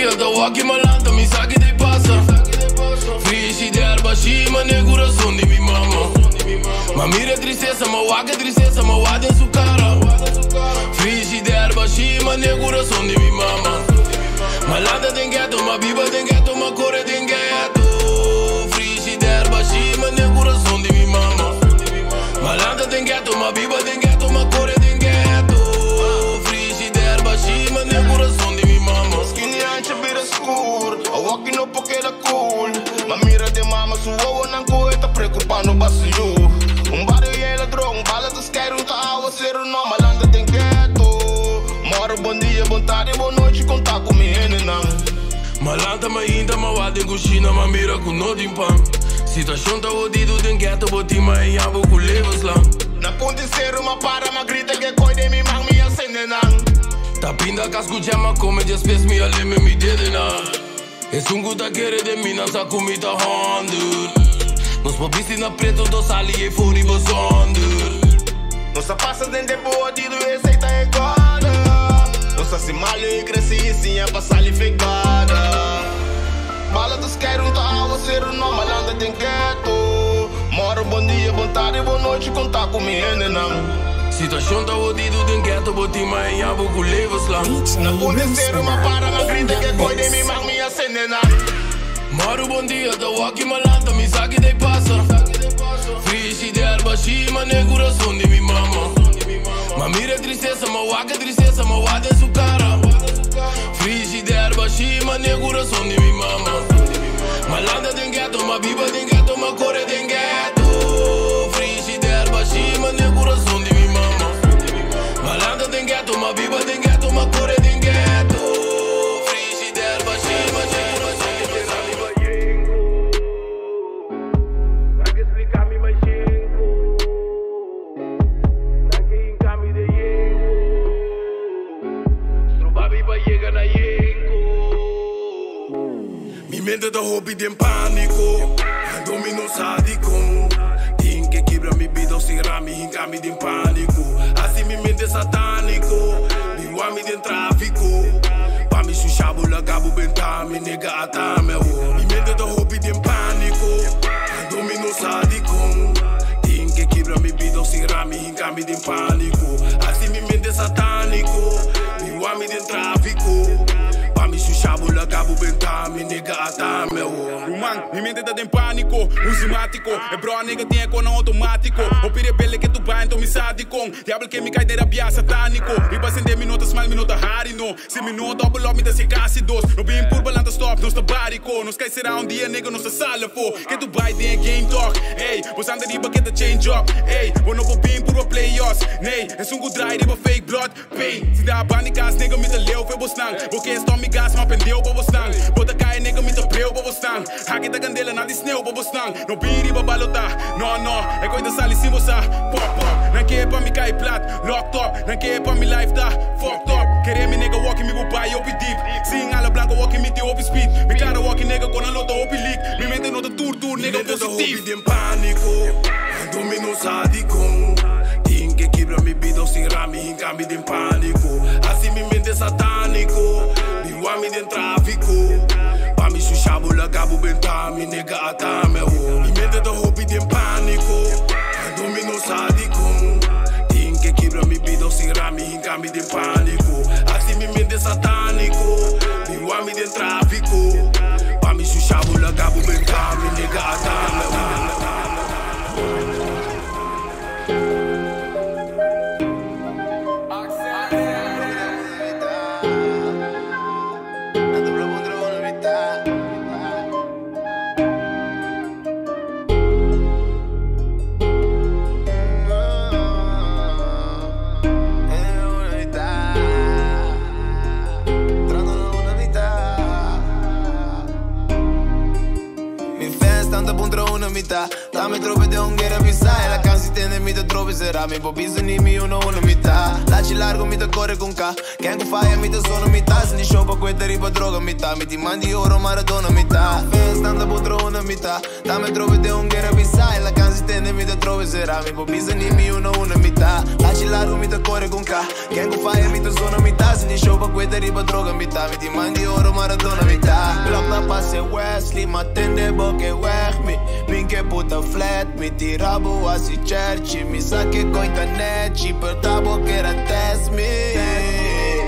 dia da walkie malanta, mi sa che te passa. Frisci de erba și mă negură son de mi mama. Ma mire tristeza, ma waga tristeza, ma wade în su cara. Frisci de erba și mă negură son de mi mama. Ma landa din ghetto, ma biba din ghetto, ma corre din ghetto. Frisci de erba și mă negură son de mi mama. Ma landa din ghetto, ma biba din ghetto, ma corre din ghetto. Frisci de erba și mă negură son de mi mama. Skinny anche bira scur, a walking up porque era cool. Ma mira de mama su ovo nan ko eta preocupando basu you. Barrio e ladrão, bala dos quero tá ao ser no malanda tem ghetto. Moro bom dia, boa tarde, boa noite, contar com menina. Malanta ma inta ma wade in cucina, ma mira con no din pan. Situação tá odido din ghetto, boti ma em abo com levas lá. Na ponte ser uma para, ma grita que coi de mi mang mi acende nan. Ta pinda casco ma come just spes mi aleme mi dedena. Es un guta quere de mina sa comida handel. Nos pobisi na preto dos ali e fori bozonder. Nossa passa dentro de boa de receita é cara. Nossa se malha e cresci e sim é passar ali fecada. Bala dos quero tá ao ser no malanda tem ghetto. Moro bom dia, boa tarde, boa noite, contar com menina. Situação tá odido din ghetto, boti ma em abo com levas lá. Na ponte ser uma para, ma grita que coi de mi mang mi acende nan. Moro bom dia da walkie malanta, mi sa che te passa. Frisci de erba și mă negură son de mi mama. Ma mire tristeza, ma waga tristeza, ma wade în su cara. Frisci de erba și mă negură son de mi mama. Ma landa din ghetto, ma biba din ghetto, ma corre din ghetto. Frisci de erba și mă negură son de mi mama. Ma landa din ghetto, ma biba din ghetto, ma corre din ghetto. Frisci de erba și mă negură son de mi mama. Mi mente da hobby din panico, domino sadico. Din che quebra mi bido sin rami, hincami din panico. Assim mi mente satanico, mi uami din tráfico. Pa mi sushabo la gabo bentami, nega atame o. Mi mente da hobby din panico, domino sadico. Din che quebra mi bido sin rami, hincami din panico. Assim mi mente satanico, mi uami din tráfico. Mi sushabo la gabo bentami, nega atame o. Man, mi mente tá em pânico, usimático. É bro, a nega tem eco não automático. O pire que tu vai, então me sádico. Diablo que me cai de rabia satânico. Riba sem 10 minutos, mal minuto harino. Se minuto, double up, me dá se casi dos. No bem por balanta stop, nos tá barico. Nos cai será dia, nega, nos tá salafo. Que tu vai, tem game talk. Ey, vos anda riba que tá change up. Ey, vos não vou bem por play us. Nei, é sungo dry, riba fake blood. Pain, se dá bandicas, nega, me tá leu, foi vos nang. Porque é me gas, mas pendeu pra vos nang. Bota cai, nega, me tá preu pra vos nang. Haki da candela, nada sneu pra vos nang. No biri pra balota, no, é coisa sali sim você. Pop, não quer pra me cair plat. Locked up, não quer pra me life tá fucked up. Querer me nega walking me go buy up deep. Sing ala blanco walking me te up speed. Me cara walking nega com a lota up leak. Me mente no da tour, nega positivo. Din panico, domino sadico. Din che quebra mi bido sin rami, hincami din panico. Assim mi mente satanico, mi uami din tráfico. Pa mi sushabo la gabo bentami, nega atame o. Mi mente da hobby din panico, domino sadico. Din che quebra mi bido sin rami, hincami din panico. Assim mi mente satanico, mi uami din tráfico. Pa mi sushabo la gabo bentami, nega atame o. Dame troppe de ungera pisare, la cansi tende mi te troppe será mi popisa ni mi uno mitad. Laci largo mi te corre con K. Can't go fire mi te sono mitad. Se ni show pa questa riba droga mitad. Mi ti mandi oro Maradona mitad. Stando putro una mitad. Dame trove de unghera bisai. La canzi tende mi te trove será mi popisa ni mi uno mitad. Laci largo mi te corre con K. Can't go fire mi te sono mitad. Se ni show pa questa riba droga mitad. Mi ti mandi oro Maradona mitad. Klok na passe Wesley. Ma tende boche weg mi. Minke puta flat. Mi tirabo asi cerci. Mi sa che coita neci. Per tabo che era test me.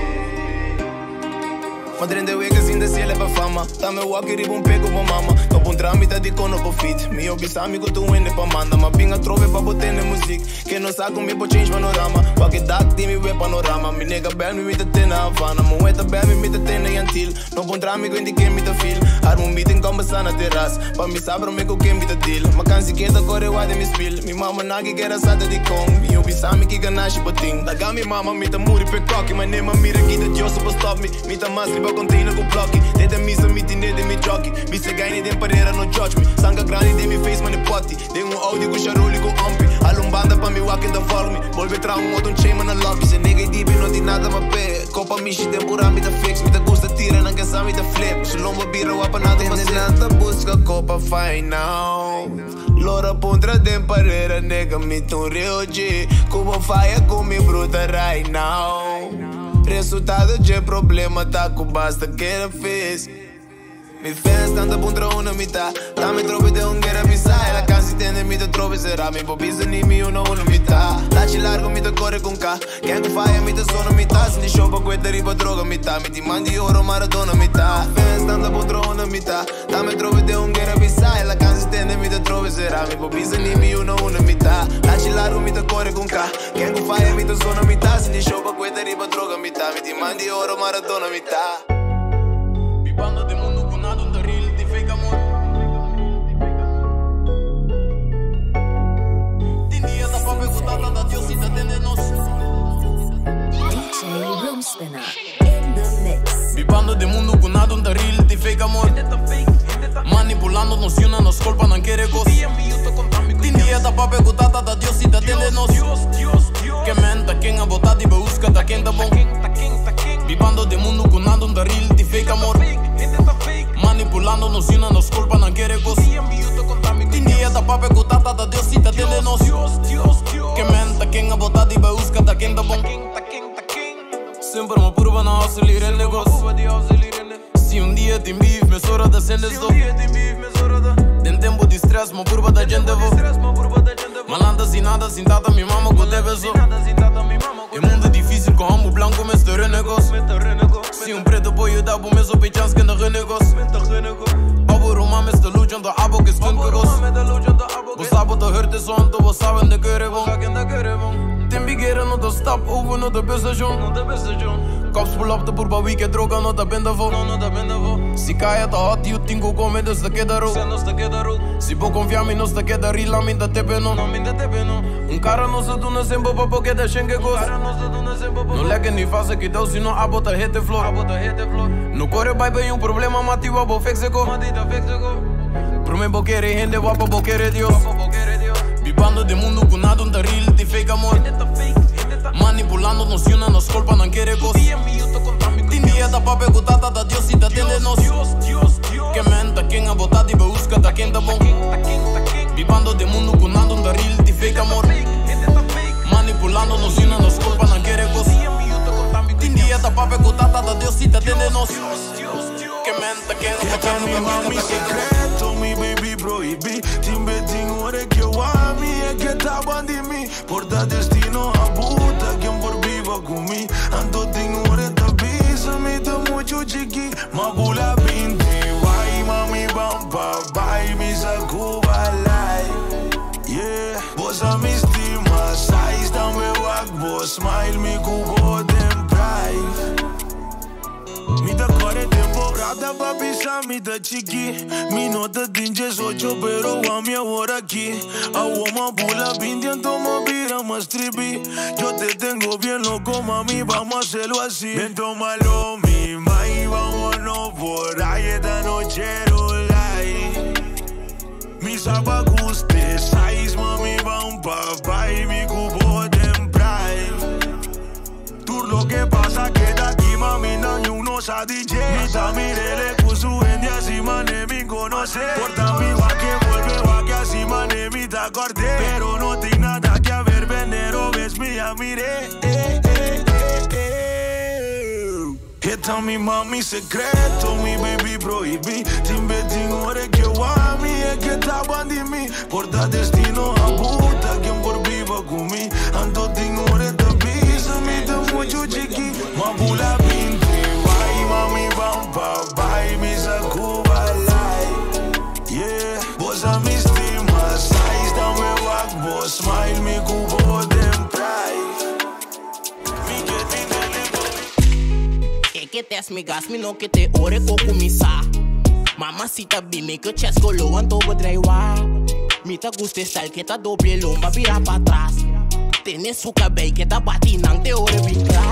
Madrende weken zien de cielo pa fama. Dame walkie ribo un pego pa mama. Top un tramite di cono pa fit. Mi obis amigo tu wende pa manda. Ma pinga trove pa botene muziek. Che non sa come po change panorama. Walkie dak di mi we panorama. Mi nega bel mi te tena Havana. Mo weta bel mi te tena Yantil. Non un tramico indi che mi te feel. Armo un meeting con basana terras. Pa mi sabro me ko che mi te deal. Ma cansi che da corre wade mi spill. Mi mama nagi che era sata di kong. Mi obis amici ganashi boting. Da gami mama mi te muri pe cocky. Ma nema mira chi da Dio pa stop me. Mi te masli pa container con blocchi. Dede mi sa mi tine de mi giochi. Vi se gaini de imparera no judge me. Sanga grani de mi face ma ne potti. De un Audi con charoli con ampi. Alumbanda pa mi walk in the follow me. Volve tra un modo un chain ma na lucky. Se nega i deep non di nada ma pe. Copa mi shi tempura mi te fix. Mi te gusta tira anche sa mi te flip. Se lomba birra wapa nada ma se. Nada busca copa fine now. Lora pontra de imparera nega mi tu real G. Cuba fire con mi bruta right now. Resultado de problema tá com basta que era fez. Mi fans tanta puntra una mitad. Dame trope de unghera bisai. La canzi tende mi te trove será mi popisa ni mi uno mitad. Laci largo mi te corre con K. Can't go fire mi te sono mitad. Se ni show pa questa riba droga mitad. Mi ti mandi oro Maradona mitad. Fans tanta puntra una mitad. Dame trope de unghera bisai. La canzi tende mi te trove será mi popisa ni mi uno mitad. Laci largo mi te corre con K. Can't go fire mi te sono mitad. Se ni show pa questa riba droga mitad. Mi ti mandi oro Maradona mitad. Banda de mundo con nada un real de fake amor. Tindia da pape gutata da Diosita tende nos. DJ Room Spinner in the mix. Mi banda de mundo con nada un real de fake amor. Manipulando nos y una nos colpa non quiere cos. Tindia da pape gutata da Diosita tende nos. Que menta quien ha votado y busca da quien da bon. Mi banda de mundo con nada un real de fake amor. Manipulando nos y una nos culpa non quiere cos. Tindia da pape gutata da Diosita tende nos. Que menta quien ha votado y busca da quien da bon. Sempre uma curva na auxiliar el negócio. Se um dia tem beef, me sora da sendes do. Tem tempo de stress, uma curva da gente vou. Malanda sem nada, sem tata, minha mama com deve só. É mundo difícil com ramo branco, mas te renegócio. Se um preto boy dá bom, mas o chance que não renegócio. Abo Roma, mas te lutam da abo que esconde que gosto. Você abo te hurt is on, você sabe onde querer bom. Tem bigueira, não te stop over, não te besta John. Cops pull up de burba, weekend droga, não te benda vo. Se caia tá hot, eu tenho com medo de que dar ro. Se vou confiar em nós, te queda real, a mim da tepe não. Cara não se duna sempre pra porque deixa que gosta. Não lega nem faz que deu, se não a bota hete flor. No corre vai bem problema, matiu a bo fixe go. Pro me boquere gente, wapa boquere Dios. Vivando de mundo com nada, real de fake amor. Manipulando nos y una nos culpa, non quiere cos. Tindia da pape gutata da Diosita tende nos. Que menta quien ha votado y busca da quien da bon. Vivando de mundo con nada, real de fake amor. Manipulando nos y una nos culpa, non quiere cos. Tindia da pape gutata da Diosita tende nos. Que menta quien ha votado y busca da secreto, mi baby proibí. Timbe ore que eu amo e que tava de mim. Porta destino a puta quem por viva comigo. Ando tenho ore da bisa, me dá muito chiqui. Magula pinti, vai mami bampa, vai me sacuba lai. Yeah, bossa me estima, sais da meu agbo, smile me cubo dem pride. Mi da core tempo, rada va bisa, mi da chiqui. Mi nota dinges 8, pero a mi ahora aquí. A woman pula pinti, toma bira más trippy. Yo te tengo bien loco, mami, vamos a hacerlo así. Ven, tómalo, mi mai, vámonos por ahí esta noche, rolai. Mi sabacuste, size, mami, van pa' y mi cubo. que pasa que daqui mami não no sa DJ. Mi tamirele kusu endi así mane mi conoce. Porta mi va que vuelve va que así mane mi ta corte. Pero no tiene nada que ver venero ves mi amire. Esta mi mami secreto, mi baby proibí. Timbe ore que wami e que taban de mim. Porta destino a puta que por viva comigo. Ando ore da bisa me da muito chiqui. Mabula pinti, vai mami bamba, vai me sacuba like. Yeah, bosa me estima, sais da meu walk, boss smile me cubo dem pride. Me get in que tes me gas me no que te ore ko kumisa. Mamacita bime que chesco lo anto bedrijwa. Mi ta guste style que ta doble lomba vira pa atrás. Tienes su cabello que ta batinang te ore bicla.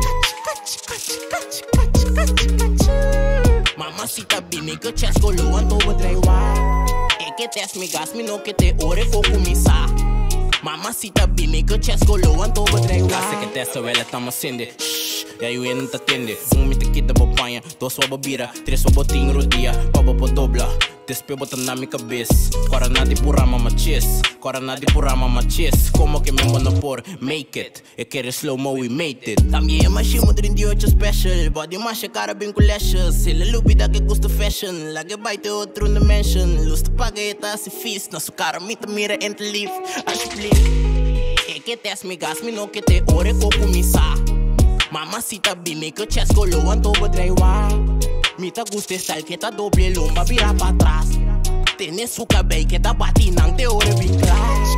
Mamacita bime que chesco lo anto bedrijwa. Que tes me gas me no que te ore ko kumisa. Mamacita bime que chesco lo anto bedrijwa. Kase que tes so ela tamo sende. E aí eu não te atende. Me te quita bopanha, 2 sua bebida, 3 sua botinho no dia, papa po dobla. Despe bota na minha cabeça. Cora nada por ama machis. Cora nada por ama machis. Como que me manda por make it. Eu quero slow mo we made it. Também é machismo 38 special. Body macha cara bem com lashes. Ele lupida que custa fashion. Lá que baita outro na mansion. Luz te paga e tá se fiz. Nosso cara me te mira entre live. Acho que é que tes me gas me não que te ore com começar. Mamacita bime que chesco lo anto bedrijwa. Mi ta guste style que ta doble lomba vira pa atrás. Tienes su cabello que ta batinang te ore bicla.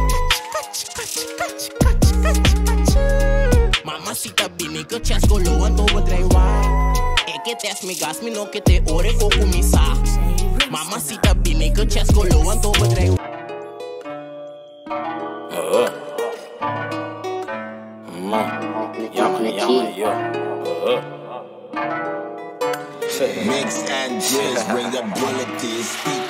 Mamacita bime que chesco lo anto bedrijwa. Que tes me gas me no que te ore ko kumisa. Mamacita bime que chesco lo anto bedrijwa. Mix and Jizz, bring the bullet to your speaker.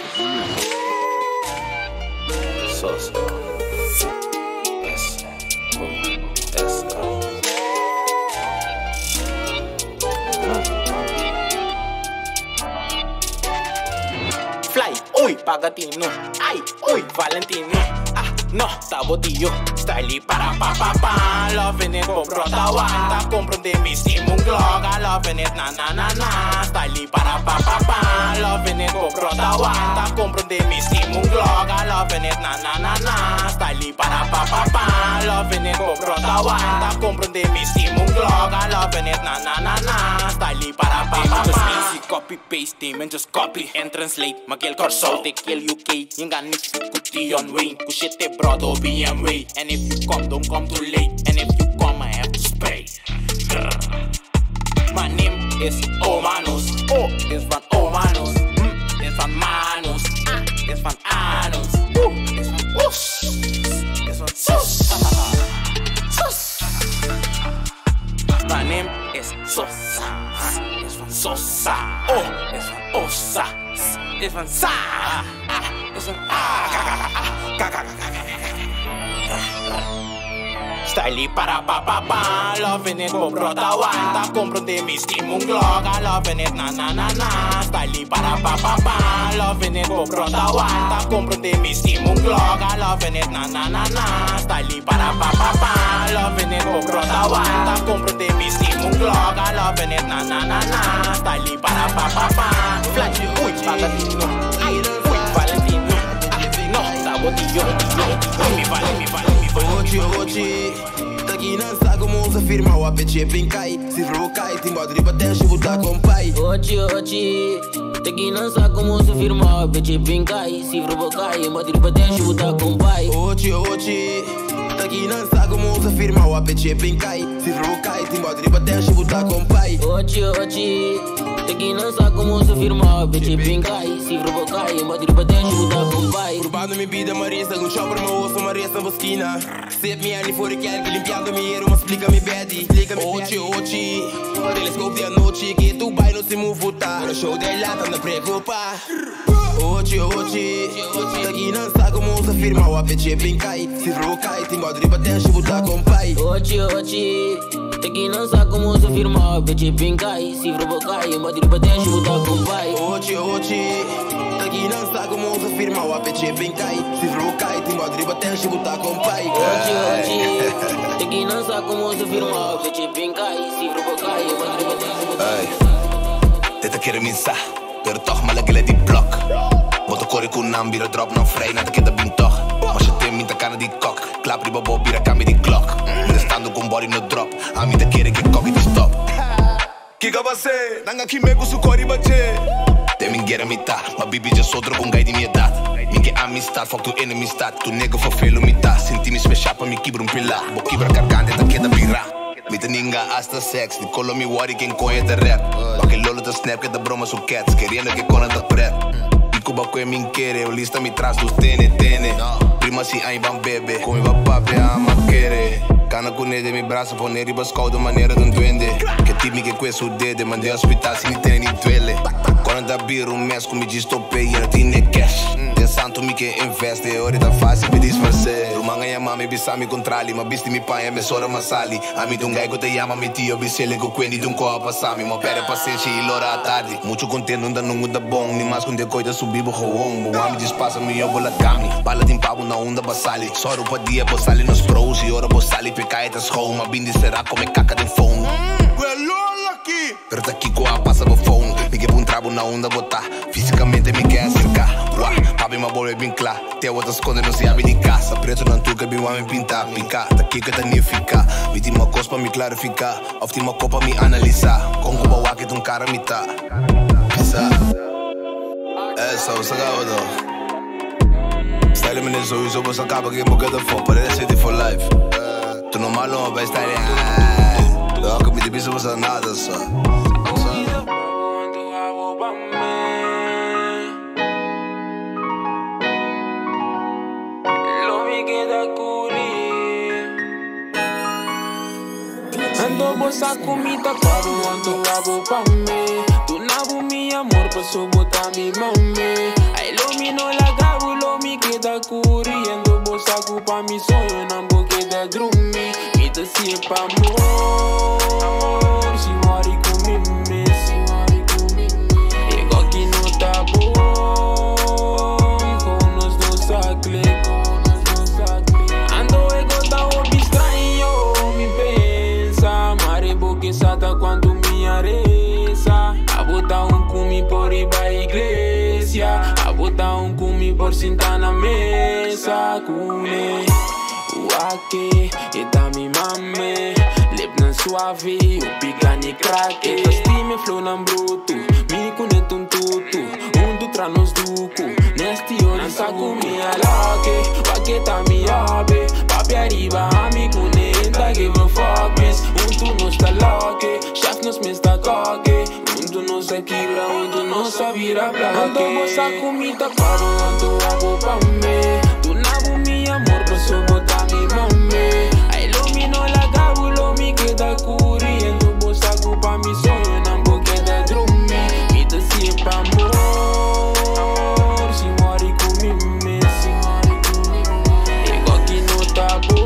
Fly, uy, Pagatino. Ay, uy, Valentino. No, sabotillo, style para pa pa pa. Loving it, go brota wine. Ta comprende mi steam un glog. Loving it, na na na na. Style para pa pa pa. Loving it, go brota wine. Ta comprende mi steam un glog. Loving it, na na na na. Style para pa pa pa. Loving it, go brota wine. Ta comprende mi steam un glog. Loving it, na na na na. Style para pa pa pa. Just easy copy paste team and just copy and translate. Magiel corso, te kill UK. Yung ganit kuti on way. Kushite brother BMW. And if you come, don't come too late. And if you come, I have to spray. My name is Omanus. O is van Omanus. Is van Manus. Is van Anus. Is van Oes. Is van Sus. Sus. My name is Sosa. Is van Sosa. O is van Osa. Is van Sa. Is van Style para pa pa pa. Loving it, go brota wine. Ta comprende mi steam un glog. Loving it, na na na na. Style para pa pa pa. Loving it, go brota wine. Ta comprende mi steam un glog. Loving it, na na na na. Style para pa pa pa. Loving it, go brota wine. Ta comprende mi steam un glog. Loving it, na na na na. Style para pa pa pa. Flash, uy, Pagatino. Ay, uy, Valentino. No, sabotillo. Mi vale, mi vale. Ochi, daqui não está como se firma o APC pincai. Se provocai, tem bode de bater, chuva tá com pai. Ochi, daqui não está como se firma o APC pincai. Se provocai, bode de bater, chuva tá com pai. Ochi, daqui não está como se firma o APC pincai. Se provocai, tem bode de bater, chuva tá com pai. Ochi, daqui não está como se firma o APC pincai. Se provocai, bode de bater, chuva tá com pai. Urbano me pide marista, um chopper, meu osso, uma resta na esquina. Sep me ali fora que que limpiando mi hero, mas explica-me bad, explica-me Ochi, telescópio de noite que tu vai no se move, tá? No show dela, tá na preocupar. Ochi Daqui não sabe como se firma o APC pincai. Se provocai, tem bode riba tem chubuta com pai. Ochi Daqui não sabe como se firma o APC pincai. Se provocai, bode riba tem chubuta com pai. Ochi Daqui não sabe como se firma o APC pincai. Se provocai, tem bode riba tem chubuta com pai. Ochi Daqui não sabe como se firma o APC pincai. Se provocai, bode riba tem chubuta com pai. Tenta querer minçar, pero toch mal aquele de block. Moto corre com nam, bira drop, não freio, nada que da bintoch. Mas eu tenho muita cara de cock, clap riba bo, bira cambio de clock. Estando com body no drop, a mim da querer que coque de stop. Kika você, nanga que me gusto corre bater. Tem ninguém a mitar, mas bibi já sou outro com gai de minha idade. Ninguém amistad, fuck tu enemistad, tu nega for feio mitad. Senti-me especial pra me quebra pilar, bo quebra carcante, da queda virar. Mita ninga hasta sex, de colo mi worry quem conhece rap. Porque lolo da snap que da broma su cats, querendo que cona da prep. Cuba que me quere, o lista me traz dos tene. Prima si ai ban bebe, come va papi ama quere. Cana con de mi brazo, pone riba scaudo maneira de un duende. Que tipo que questo dede, mandei hospital se ni tem ni duele. Quando da bir un mes com me diz topei, e não tinha cash. Pensando me que investe, ora tá fácil me disfarcer. Rumanga ya mami bisa mi contrali, ma bisti mi pai me sora masali. A mi dungai que te llama mi tio, bisele que quendi dun co passami, ma pere paciência e lora tarde. Muito contento, ainda não muda bom, ni mais com de coisa subibo gewoon. Boa me dispassa mi eu bola cami, bala de pavo na onda basali. Só roupa dia bossali nos pros e ora bossali pecai das home, ma bindi será come caca de phone. Pero daqui com a passa bo phone, me que um trabo na onda botar, fisicamente me quer acercar. Papi ma boleh bem claro, te outra esconde não se abre de casa. Preto não tu que me vai me pintar, picar, daqui que tá nem ficar. Me tem uma coisa pra me clarificar, of tem uma copa pra me analisar. Com cuba waki tu cara me tá. Pisa, essa o sagado. Style me nem sowieso, mas acaba que me queda for, parece city for life. Tu não malo, mas style é. Logo me debisa você nada só. Ando bossa comida, claro, ando rabo pa' mí. Tu nabo mi amor, paso bota mi mami. Ay, lo mi no la gabo, lo mi queda curi. Ando bossa pa' mi sonho, nambo queda drumi. Mi te siempre amor, si mori con mi si mori con mi. Ego aquí no está bom, con los dos a click. Ando ego da hobby extraño, mi pensa. Marebo que sata quando me aresa. A botar cumi por ir pra igreja. A botar cumi por sentar na mesa. Cune, uake, e da mi mame. Lip nan suave, o pica ni crack. E stime flow nan bruto, mi cune un tutu. Tu tra nos duco, nesti ori sa cumi alake. Wake ta mi abe, papi arriba a mi cune. Give a fuck, miss. Tu no está loque, chef nos me está coque. Tu no se quebra, tu no se vira plaque. Ando bossa comida, paro, ando rabo pa' mí. Tu nabo mi amor, paso bota mi mami. Ay, lo mi no la gabo, lo mi queda curi. Ando bossa pa' mi sonho, nambo queda drumi. Mi te siempre amor, si mori con mi, si mori con mi. Ego aquí no está bom.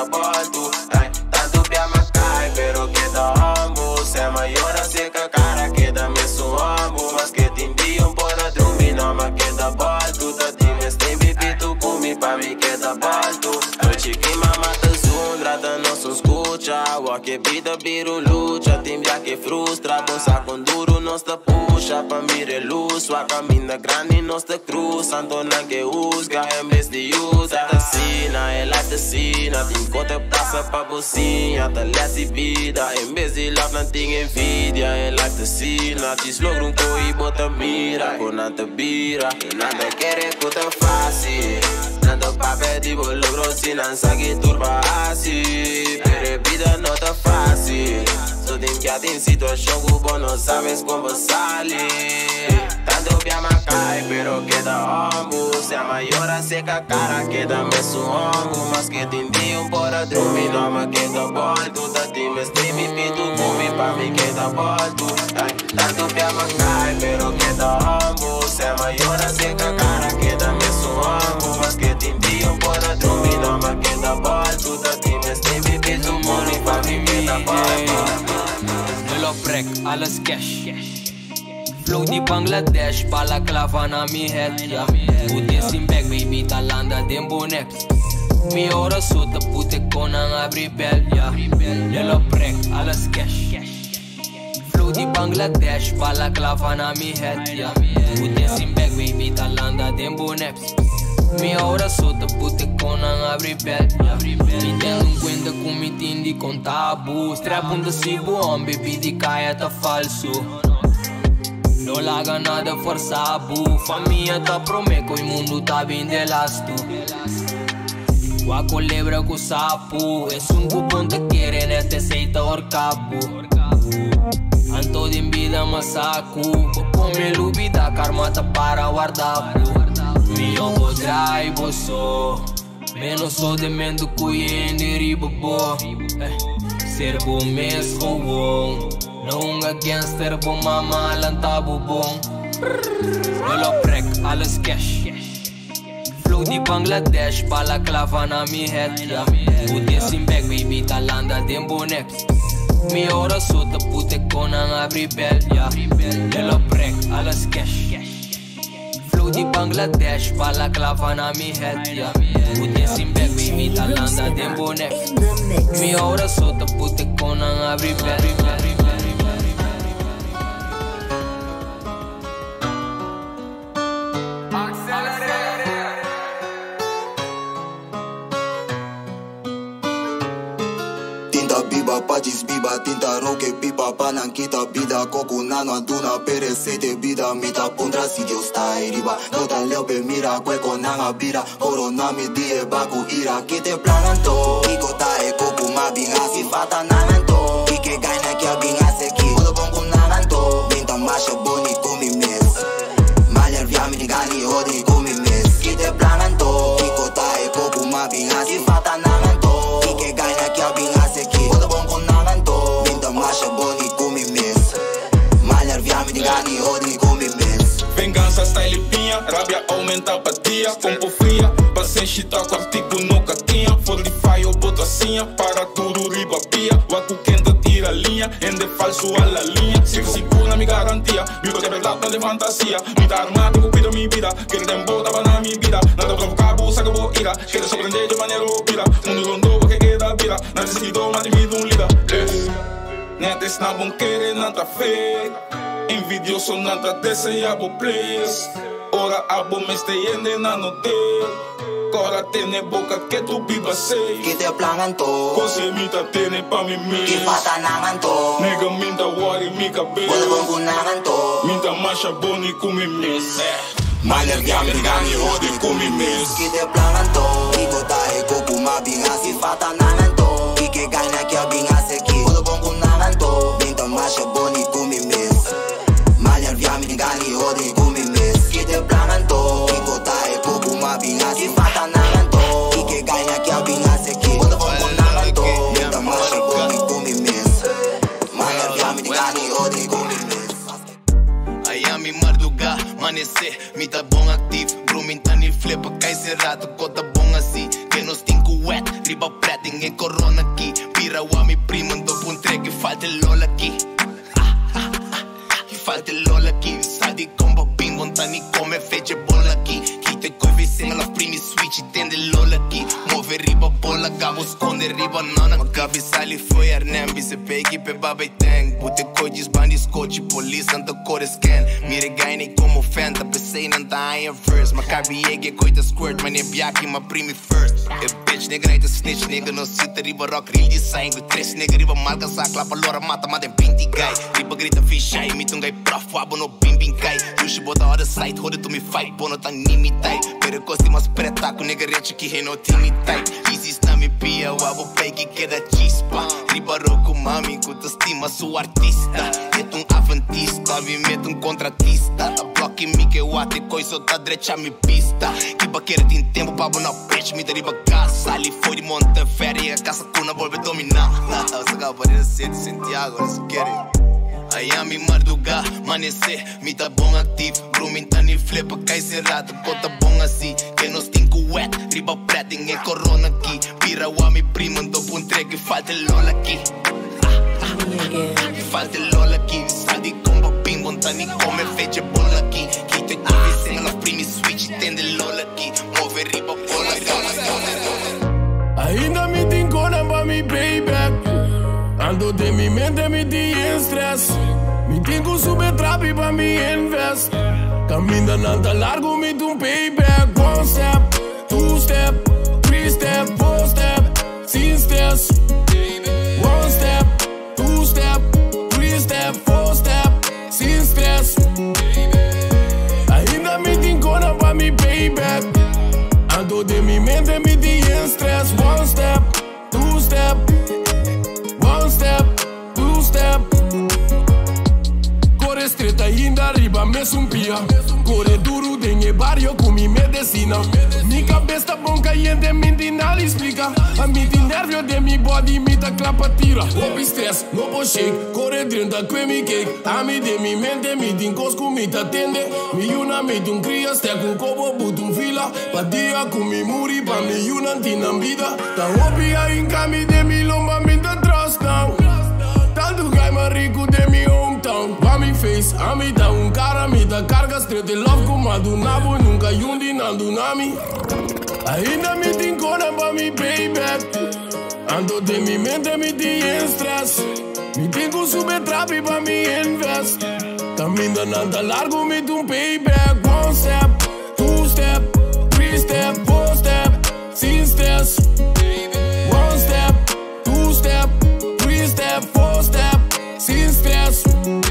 volto. Ay, tanto pia macai, pero queda humble. Se maior a seca cara, queda me suamo. Mas que te enviam por a dormir, não me queda volto. Tá times tem bebito comi, pa me queda volto. Noite que mama te zundra, te não se escucha. O que vida viro lucha, tem já que frustra. Bonsa com duro, nós te puxa. Pa mire luz, sua caminha grande, nós te cruza. Antona que usga, em vez de usa. Te sina, ela te sina. Tem conta passa pa bocinha, te lesse vida. Em vez de love, não tem envidia. Ela te sina, te logra coi, bota mira. Com nada vira, nada quer que te fácil. Nada papel de bolo, grossi, não sabe turba assim. Pero vida não tá fácil. Só tem que ter situação que bom não sabes conversar. Tanto pia macai, pero queda humble. Se a maior a seca cara, queda me suamo. Mas que tendi por a dormir, não me queda volto. Tá times tem me pito comi, pa me queda volto. Tanto pia macai, pero queda humble. Se a maior a seca cara, queda me suamo. Mas que tendi por a dormir, não me queda volto. Tá times tem me pito comi, pa me queda volto. Nelo prek, alles cash. Flow di Bangladesh, balaclava na mi head, yeah. Pute sim bag, baby, talanda den bonek. Mi ora sota, pute konan abri bel, yeah. Nelo prek, alles cash. Flow di Bangladesh, balaclava na mi head, yeah. Pute sim bag, baby, talanda den bonek. Mi ora sota, pute konan abri bel, yeah. Mi tendo cuenta com mi tindi con tabu. Strapunda si buon, baby, di caia tá falso. Não larga nada forçado. Família tá promeco, o mundo tá bem de lasto. A culebra com sapo. É um cupom te querem, te aceita o cabo. Anto de vida masaco. Come lubida, karma tá para guardar. Mio go drive, so. Menos só de mendo cuien de ribobo. Ser bom mesmo bom. Não gangster, bom mama, lanta bubong. Nelo prek, alles cash. Flow di Bangladesh, balaclava na mi head, yeah. Pute sim bag, baby, talanda den bonek. Mi ora sota, pute konan abri bel, yeah. Nelo prek, alles cash. Flow di Bangladesh, balaclava na mi head, yeah. Pute sim bag, baby, talanda den bonek. Mi ora sota, pute konan abri bel. Pagis biba, tinta roque, pipa, pananquita, vida, coco, nano, aduna, perecete, vida, mita, pondra, si Dios está riba. No tan leo, pe mira, cueco, nanga, bira, oro, nami, die, baku, ira, que te plananto, iko, tae, coco, ma, binga, si fata, nananto, ike, gaina, kia, binga, seki, odo, bongo, nananto, binta, masha, boni, kumi, mes, malher, viami, digani, odi, kumi, mes, que te plananto, iko, tae, coco, ma, binga, si fata, nananto, ike, gaina, kia, binga, seki, odo, bongo, nananto, binta, masha, boni, kumi, mes, malher, viami, digani, odi, kumi, mes. Vengança está limpinha, rabia aumenta a apatia. Compo fria, paciência com artigo nunca tinha. Fortify ou botacinha, para tudo riba pia. O acu quente tira a linha, ende falso a la linha. Sigo seguro na minha garantia, vivo de verdade, não de fantasia. Me tá armado, cupido minha vida. Quero tempo, tava na minha vida. Nada provocar, busa, acabou ira. Quero surpreender de maneira opira. Mundo rondou, que queda vira. Nada seguidor, mas de vida um líder. Netes na bom querer, nada fé. Envidioso nada deseabo please. Ora abo me steyende na note. Cora tiene boca que tu viva sei. Que te plananto. Cose mita tiene pa mi mis. Que pata nanganto. Nigga minta wari mi cabelo. Puede bongo nanganto. Minta masha boni kumi mis. Malher gami gani odi kumi mis. Que te plananto. Iko tae koku ma binga si fata nanganto. Ike gaina kia binga seki. Puede bongo nanganto. Minta masha boni kumi mis. Malher viami gani odi kumi mis. Que te plananto. Iko tae koku ma binga si fata nanganto. Ike gaina kia binga seki. Puede bongo nanganto. Minta masha boni kumi mis. Malher viami gani odi kumi mis. Aí a mi marduga, amanhecer, me tá bom ativo. Bro, me tá ni flipa, cai cerrado, cota bom assim. Que nos tinco wet, riba preta, corona aqui. Pira o ami primo, ando por trek e falta lola aqui. E falta lola aqui. Sadi combo bimbo, tani come fece bola aqui. Kite coi sem la primi switch, tende lola aqui. Move riba bola, cabo esconde riba nana. Ma cabeça ali foi Arnembi, se pegue pe baba e tang. Pute coides bandi scotch, polícia anda core scan. Mire gaine como fanta, pensei nanta iron first. Ma cabe ege coita squirt, mas nem biaki ma primi first. E bitch, nigga naita snitch, nigga no cita riba rock, real de sangue. Tres nigga riba malca sac, la palora mata, ma dem pinti guy. Riba grita ficha e mito um gai prof, abo no bim bim kai. Luxi bota hora site, roda tu me fight, bono tá nimi tai. Pero costi mas preta, com nigga reche que rei no tini tai. Easy na me pia, o abo pay que queda chispa. Riba roco mami, cuta estima su artista. Meto avantista, vi meto contratista. A block me que o ate coisa tá drecha me pista. Kiba querer tem tempo pra bonar preço, me deriva casa. Ali foi de Monteferri, a casa cuna volve dominar. Você acaba de ser de Santiago, se querem. Aí a me madrugar, amanhecer, me tá bom ativo. Grooming tá ni flepa, cai cerrado, conta bom assim. Que nós tem wet, riba preta, em corona aqui. Pira o ami primo, ando por trek e falta lola aqui. Falta lola aqui, sadi combo bimbo, tá ni come fece bola aqui. Kite come sem la primi switch, tende lola aqui. Move riba bola, ainda me tem cona pra me payback. Ando de mi mente, me tem stress. Me tenho super trap pra me invest. Caminho nada largo, me tem payback. One step, two step, three step, four step, six steps. One step, two step, three step, four step, six steps. Ainda me tem cona pra me payback. Ando de mi mente, me tem stress. One step, two step. One step, two step. Corre estreita ainda arriba, me sumpia. Corre duro, dengue barrio com mi medicina. Mi cabeça bom caindo, mente nada explica. A mi tem nervio de mi body, mi ta clapa tira. No stress, no po shake, corre dentro que mi cake. A mi de mi mente, mi tem cosco, mi ta tende. Mi una mi tum cria, stea com cobo, butum fila. Pa dia com mi muri, pa mi una tinam vida. Ta hopia in cami de mi lomba, mi ta trust now. Tanto gai ma rico de mi hometown. Pa mi face, a mi ta cara, mi ta carga straight love com madunabo, nunca yundi nandunami. Ainda me tem cona pra me payback. Ando de mi mente, me tem stress. Me tenho super trap pra me invest. Caminho nada largo, me tem payback. One step, two step, three step, four step, six steps. One step, two step, three step, four step, six steps.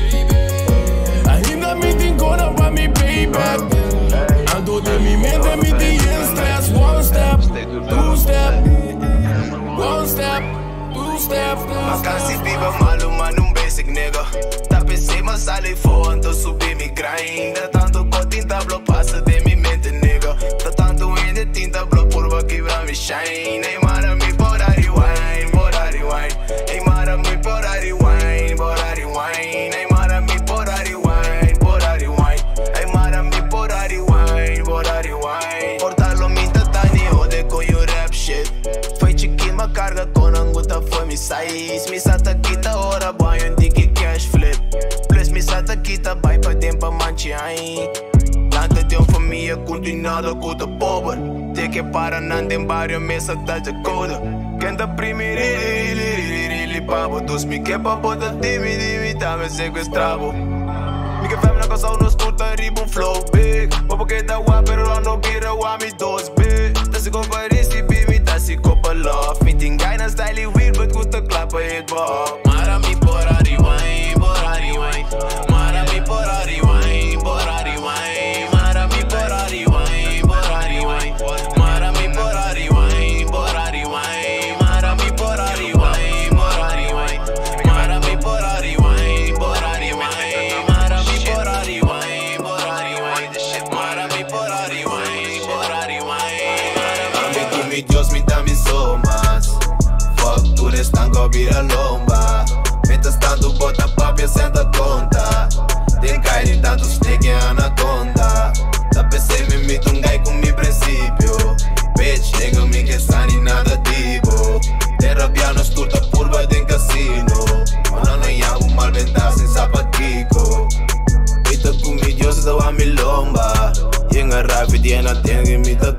Ainda me tem cona pra me payback. Ando de mi mente, me tem stress. One step, two step, one step, two step. Mas cansi viva malo, mano, um basic nigga. Tá pensei, mas ali for, ando subir me grind. Tanto com tinta bloco passa de mi mente, nigga. Tá tanto ainda tinta bloco por aqui pra me shine. Ei, mara, me bora rewind, bora rewind. Ei, mara, me bora rewind, bora rewind. Ei, mara, me bora rewind, bora rewind. Ei, mara, me bora rewind, bora rewind. Portalo me tatani, ode com your rap shit. Foi chiqui, ma carga com anguta, foi me size. Me sata kita hora, banho, diki cash flip. Plus me sata kita, vai pra dentro, manche aí. Tanta de família, continuada com o pobre. Tem que parar, nada em barrio, mesa tá de coda. Quem tá primeiro, ele pabo. Dos me que pa bota, dimi, tá me sequestravo. Me que fam na casa, nos curta, riba flow big. Papo que tá guap, pero não vira o ami 2B. Tá se comparir, se bibi, tá se copa love. Me tem guy na style weird, but custa clapa hit bop. Mara mi bora rewind, bora rewind. Mara mi bora rewind, bora rewind. Mara mi bora rewind, bora rewind. Mara mi bora rewind, bora rewind. Mara mi bora rewind, bora rewind. Mara mi bora rewind, bora rewind. Mara mi bora rewind, bora rewind. Mara mi bora rewind, bora rewind. Ande com mi Dios, me dá mis somas. Fuck, tu estanco, vira lomba. Metas tanto, bota papia, senta conta. Tem cair tanto snake e anaconda. Tá pensei, me mito um gai com mi princípio. Bitch, nigga, me que sani nada tipo. Terapia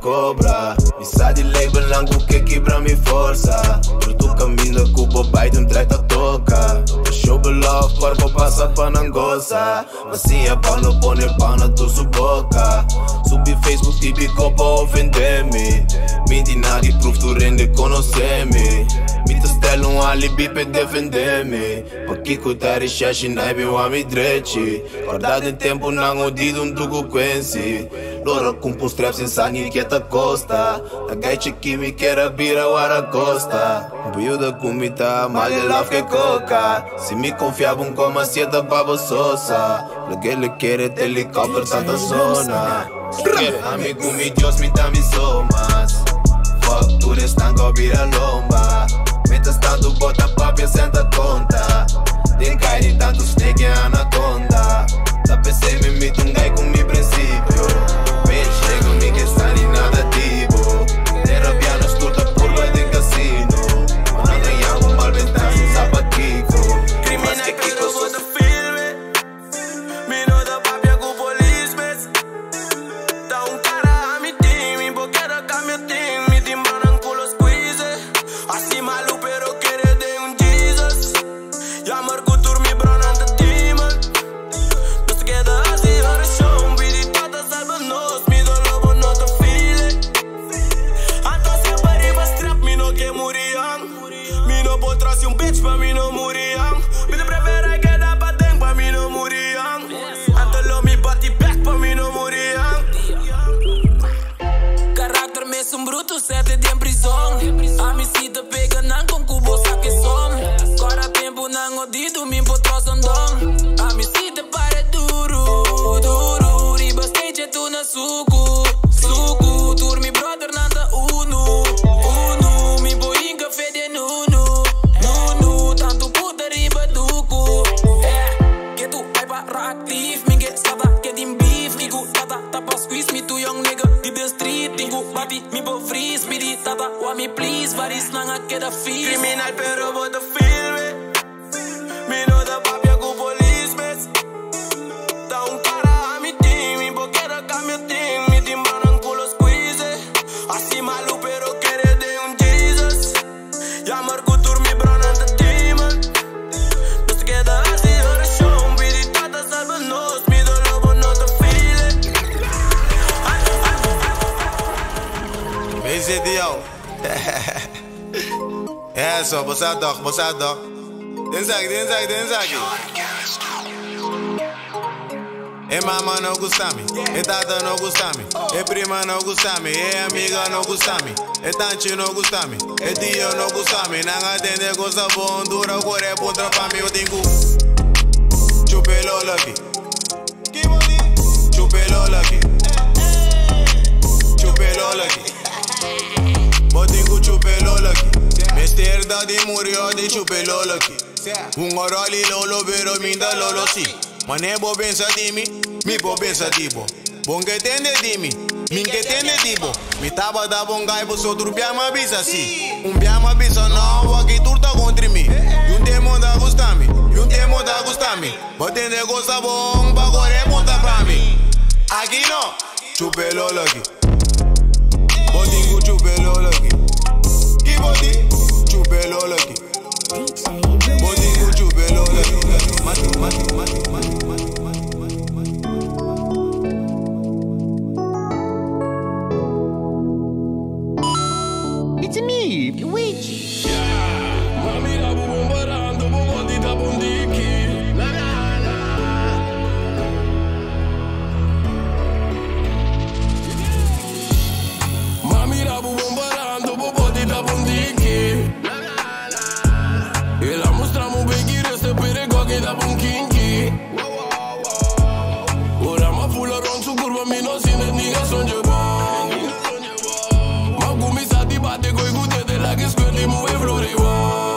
cobra. Mi sa di label langu che quebra mi forza. Pero tu camina cubo bai de un track a toca. El show below cuerpo pasa pa nangosa. Macia pau no pone pana tu su boca. Subi Facebook típico pa ofendermi. Minti nadi proof tu rende conoscemi. Mi te stelo un alibi per defendermi. Pa chi cutare shashi nai bi wami dreci. Guardate in tempo nango di un dugu quensi. Loro com pus trap sem sangue que ta costa. A gaiche que me quer bira wara costa. Buiuda comita, mal de love que coca. Se me confiava um coma cedo baba sosa. Laguei le quer helicóptero tanta zona. Amigo mi Dios me dá me somas. Fuck tu restango vira lomba. Metas tanto bota papi senta conta. Tem cai de tanto snake anaconda. Da PC me mito um gai com mi princípio. Chego mi che sta di nada tipo. Terapiano sturta curva de casino. Ma non ganhiamo mal ventano senza patico. Criminal che lo vuoi da filme. Mi no da papia con police. Da un cara a mi team. Mi boquera cambia team. Mi team banan culo squeeze. Así malu pero quiere de un Jesus. Ya marco tour mi branan de demon. No se queda así ahora show. Trouxe bitch pra mim não muriam. Me prefere que dá pra tempo pra mim não muriam. Antelo me bate back pra mim não muriam. Carácter mesmo um bruto, 7 de prisão. A me cita pega não com cubo saque som. Agora tempo não odido, me potros andam. A me cita para duro, duro. Riba stage tu na suco, suco. Turmi brother nanda uno, uno. Me boy café de nuno. Mi bo freeze, mi di tata, wa mi please, varis nanga queda feel. Criminal pero vou da filme. Mi no da papia com police, mas da un cara a mi team, mi boquera cambia team, mi team banan culo squeeze. Así malu pero quiere de un Jesus. Ya marco tour mi branan de demon. No se queda así ahora show, mi di tata salva nos, mi dolor no te feel. Easy deal. É só, bossa dog. Denzag. E mamma não gusta me, e tata não gusta me, e prima não gusta me, e amiga não gusta me, e tanti não gusta me, e tio não gusta me. Nanga tende coisa bom, dura o core contra pra mim eu tenho. Chupelo aqui, chupelo aqui, chupelo aqui. Botingu chupelo aqui, Mr. Daddy murió de chupelo aqui. Oroli lolo pero minda lolo si. Mané bo pensa di mi bo pensa di bo. Bon che tende di min che tende di bo. Mi tava da bon gai bo so turbiama bisa si. Un biama bisa no, aqui turta contra mi. E un demo da gustami, Botende cosa bon, bagore punta pra mi. Aqui no, chupelo aqui. Botingu chupelo aqui. Que boti? Chupelo aqui. Botingu chupelo aqui. Mati. It's me, Luigi. Mami la bombarando, bomba da bondiki. La la la. Mami la bombarando, bomba da bondiki. La la la. E la mostramo bem que resta perigo que da bonkinki. Ora ma fulla ron su curva mi no sin niga sonje bon. Ma gumi sa di bate coi gute della che squelli mu e floriva.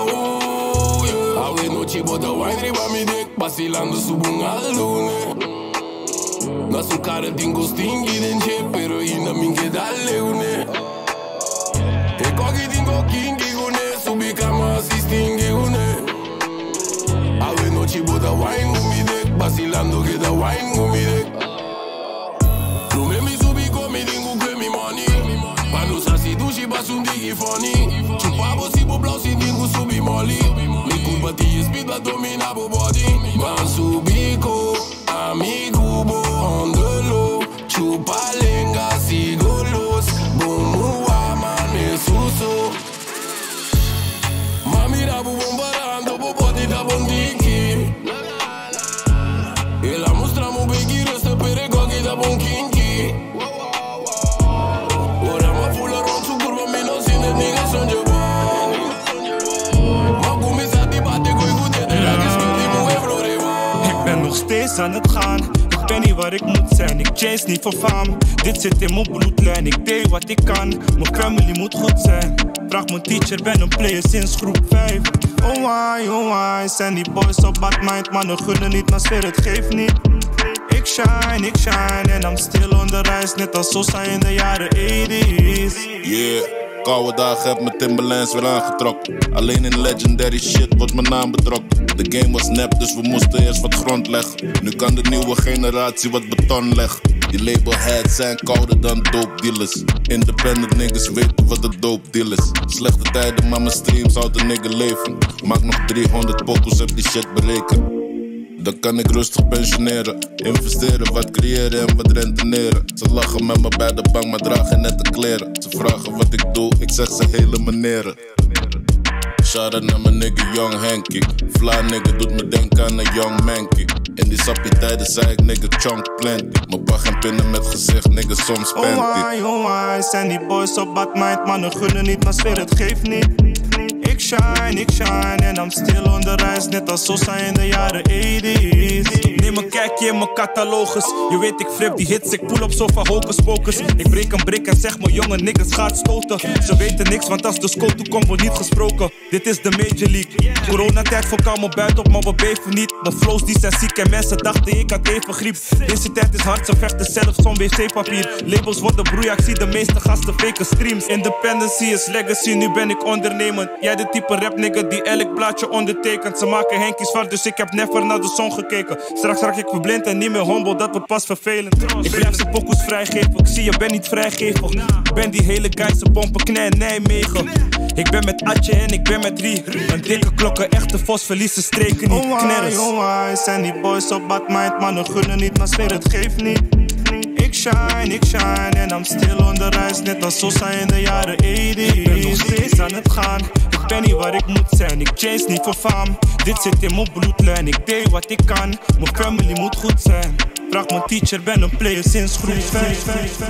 Awe no ci bota wine riba mi dek vacilando su bunga lune. Na su cara tingo stingi denche pero ina minge dalle une. E kogi tingo kingi une subi kama si stingi une. Awe no ci bota wine gumi dek vacilando che da wine gumi dek. Lume mi subi come tingo que mi money. es un digi funny. Chupabo si bo blau si dingo subi molly. Mi culpa ti is speed but domina bo body. Man subiko, amigo bo on the low. Chupa lenga sigolos. Bomu man me suso. Mami da bo bombarando bo body da bondiki. E la mostramo biggie resta per gogi da bon kinky. Ora ma full around su curva mi non si ne nigga son je bon. Ma come sa die batte coi goede de la gespeelde moe floreva. Ik ben nog steeds aan het gaan. Ik ben niet waar ik moet zijn. Ik chase niet voor fame. Dit zit in mijn bloedlijn. Ik deed wat ik kan. Mijn family moet goed zijn. Vraag mijn teacher, ben een player sinds groep 5. Oh why, zijn die boys op bad mind. Mannen gunnen niet, maar sfeer het geeft niet. Ik shine en I'm still on the rise. Net als Sosa in de jaren 80's. Yeah, koude dagen heb mijn Timberlands weer aangetrokken. Alleen in legendary shit wordt mijn naam betrokken. De game was nep, dus we moesten eerst wat grond leggen. Nu kan de nieuwe generatie wat beton leggen. Die labelheads zijn kouder dan dope dealers. Independent niggas weten wat de dope deal is. Slechte tijden, maar mijn streams houdt een nigga leven. Maak nog 300 pokus, heb die shit berekend. Dan kan ik rustig pensioneren. Investeren, wat creëren en wat renteneren. Ze lachen met me bij de bank, maar dragen nette kleren. Ze vragen wat ik doe, ik zeg ze hele manieren. Shout-out naar mijn nigga Young Hanky. Fly nigga doet me denken aan een Young Manky. In die sappie tijden zei ik nigga chunk plenty. Mijn pa geen pinnen met gezicht, nigga soms panty. Oh why, zijn die boys op bad mind. Mannen gunnen niet, maar sfeer het geeft niet. Ik shine en I'm still on the rise. Net als Sosa in de jaren 80's. Neem een kijkje in mijn catalogus. Je weet ik flip die hits, ik pull op zo van hocus pocus. Ik breek een brik en zeg mijn jonge niggas gaat stoten. Ze weten niks, want als de scope toekomt wordt niet gesproken. Dit is de Major League. Coronatijd voorkwam me buiten op, maar we beven niet. De flows die zijn ziek en mensen dachten ik had even griep. Deze tijd is hard, ze vechten zelfs zo'n wc-papier. Labels worden broeia, ik zie de meeste gasten faken streams. Independency is legacy, nu ben ik ondernemend. Jij de type rap nigga die elk blaadje ondertekent. Ze maken Henkie zwart, dus ik heb never naar de zon gekeken. Straks raak ik verblind en niet meer humble, dat wordt pas vervelend. Ik blijf ze pokoes vrijgeven, ik zie je ben niet vrijgevig. Ik ben die hele guy, ze pompen knij in Nijmegen. Ik ben met Atje en ik ben met Rie. Een dikke klokken, echte vos, verliezen streken niet. Oh why, zijn die boys op bad mind. Mannen gunnen niet, maar sfeer het geeft niet. Ik shine en I'm still on the rise. Net als Sosa in de jaren 80's. Ik ben nog steeds aan het gaan. Ik ben niet waar ik moet zijn. Ik chase niet voor fame. Dit zit in mijn bloedlijn. Ik deed wat ik kan. Mijn family moet goed zijn. Vraag mijn teacher, ben een player sinds groep 5.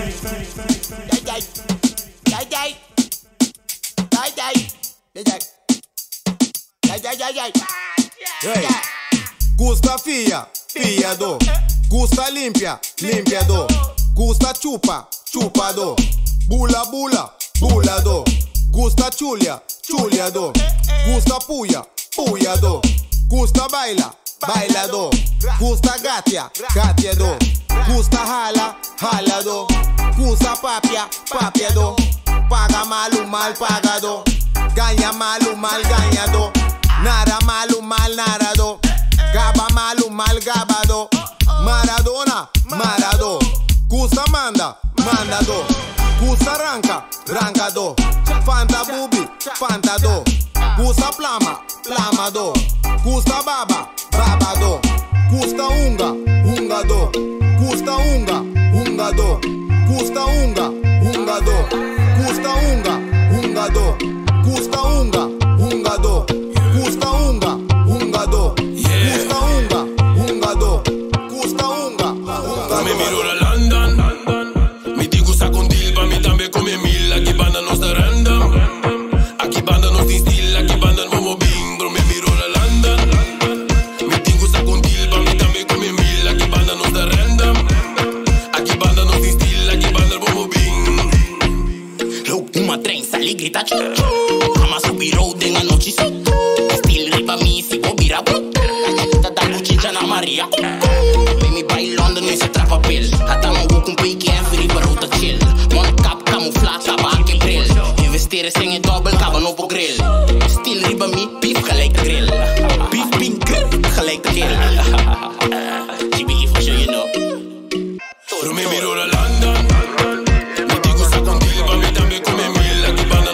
Gusta fia, fia do. Gusta limpia, limpia do. Gusta chupa, chupa do. Bula, bula, bula do. Gusta chulia, chulia do. Gusta puya, puya do. Gusta baila, baila do. Gusta gatia, gatia do. Gusta hala, hala do. Gusta papia, papia do. Paga malu, mal paga do. Ganya malu, mal ganya do. Nara malu, mal nara do. Gaba malu, mal gaba do. Maradona, Marado. Gusta manda, manda do. Gusta ranka, ranka do. Fanta bubi, fanta do. Gusta plama, plama do. Gusta baba, baba do. Gusta unga, unga do. Gusta unga, unga do. Gusta unga, unga do. Gusta unga, unga do. Gusta unga, unga do. Gusta unga, unga do. Gusta unga, unga do. Gusta unga, unga do. Me miro la London. Mi ti gusta con Dilba, mi tambe come mil. Aquí banda no está random. Aquí banda no sin stile, aquí banda momo bingo. Me miro la London. Mi ti gusta con Dilba, mi tambe come mil. Aquí banda no está random. Aquí banda no sin stile, aquí banda momo bingo. Look, uma trem, sali grita chu chu. Ama subir road en a noche so. Still riba mi fico vira bruto. Da buchincha na Maria. Mimi bailando nesse trapapel. Hata no go com peike en free barota chill. Mondkap, camouflage, tabak en bril. Investeren sem je double, kaban op een grill. Still riba mi, beef gelijk de grill. Beef pink, gelijk de grill. GB for sure you know. Pero me miro la London. Mi ti gusta con Dilba, mi tambe come mil. Aquí banda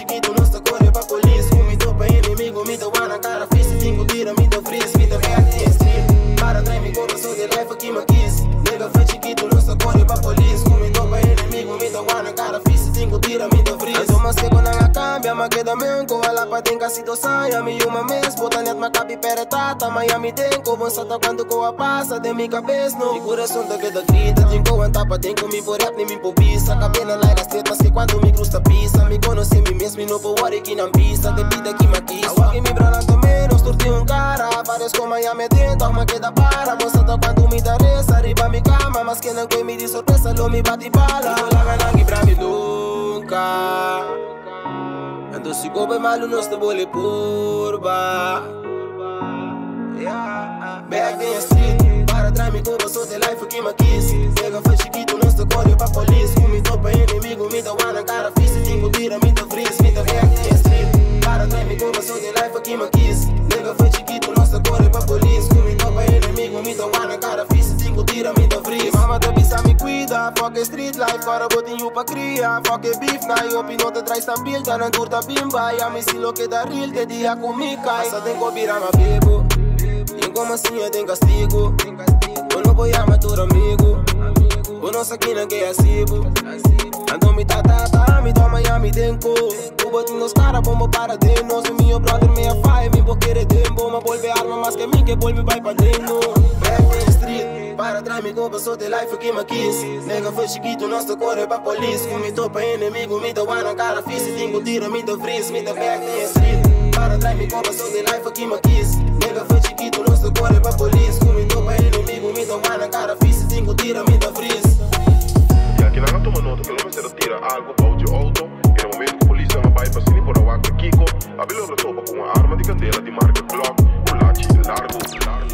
chiquito, nós tá corre pra polícia. Me dou pra inimigo, me dou na cara, fiz cinco tira, me dou freeze, me dou react em street. Para trás, me conta, sou de life aqui, me quis. Nega foi chiquito, nós tá corre pra polícia. Me dou pra inimigo, me dou na cara, fiz cinco tira, me dou freeze. Mas que quando ela cambia, mas queda menco. Ela pra tenka situação, e me uma mês. Bota net, mas cabe peretata, mas me tenko. Bom sata quando coa passa, de minha cabeça, no. Mi coração tá queda grita, tenko an tapa, tenko me por rap, nem me por pista. Cabena lá na street, mas que quando me cruza pisa. Me conhece me mesmo, e não por worry que não pista. Te pida que me quis. Agora que me brana também, nós torti cara. Parece como a me dentro, mas queda para. Bom sata quando me interessa, arriba me cama. Mas que não coi me de surpresa, lo me bate bala. Não la ganang pra mim nunca. Ando si cobe malo, nós te bole purba. Back in the street, para trás me coba, sou de life que me quis. Nega foi chiquito, nós te corre pra polícia. Me dou pra inimigo, me dou na cara, fiz cinco tira, me dou freeze, me dou back in the street. Para trás me coba, sou de life que me quis. Nega foi chiquito, nós te corre pra polícia. Me dou pra inimigo, me dou na cara, fiz cinco tira, me dou freeze. Mama te pisa, me cuida, fuck street life, para botinho pra cria. Fuck beef, na eu opino te traz stabil, tá na curta bimba. E a me silo que da real, te dia comigo. Essa tem que virar ma bebo. E como assim eu tenho castigo. Eu não vou amar teu amigo. Eu não sei quem não quer acibo. Ando me tatata, me toma e me denko. Eu boto nos caras, bomba para dentro. Se meu brother me afai, me vou querer tempo. Mas volve arma, mas que mim que volve vai pra dentro. Back in the street, para trás me compra, sou de life que me quis. Nega foi chiquito, nós te corre pra polícia. Me dou pra inimigo, me dou na cara, fiz cinco tira, me dou freeze, me dou back in the street. Para trás me compra, sou de life que me quis. Nega foi chiquito, nós te corre pra polícia. Me dou pra inimigo, me dou na cara, fiz cinco tira, me dou freeze. E aqui não toma nota que não se tira algo para o auto. E no momento que a polícia não vai para cima por a Kiko, a Bila topa com uma arma de candela de marca Glock, o late largo.